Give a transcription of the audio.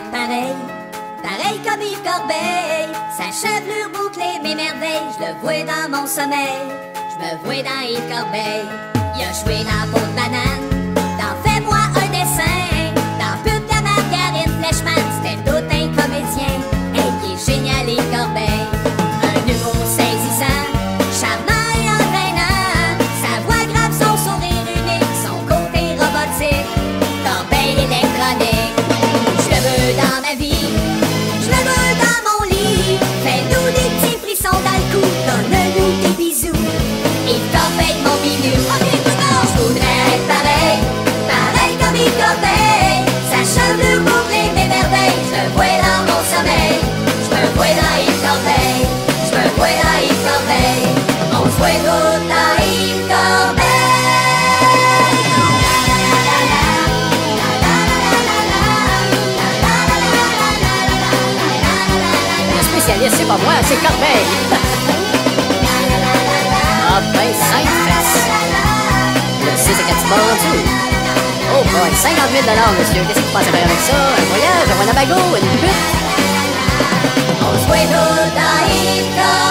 pareil, pareil comme Yves Corbeil. Sa chevelure bouclée m'émerveille, je le vois dans mon sommeil. Je me vois dans Yves Corbeil. Il a joué dans Peau de banane, dans Fais-moi un dessin, dans Pub de la margarine Fleshman, c'était tout un comédien. Hey, il est génial Yves Corbeil. Un humour saisissant, charmant et entraînant, sa voix grave, son sourire unique, son côté robotique, Corbeil électronique. Je le veux dans ma vie, je le veux dans mon lit. Fais-nous des petits frissons dans le cou, donne-nous des bisous. Yves Corbeil, mon binu. Je voudrais être pareil, pareil comme Yves Corbeil. Sa chevelure bouclée m'émerveille, je le vois dans mon sommeil. Je me vois dans Yves Corbeil, je me vois dans Yves Corbeil. On se voit tout dans Yves Corbeil. Le spécialiste, c'est pas moi, c'est Corbeil. Ah ben, 5 fesses. Le 6 est quand vendu. Oh boy, 50 000 monsieur. Qu'est-ce que vous pensez faire avec ça? Un voyage, un Winnebago, une pute? On se voit tout dans Yves Corbeil.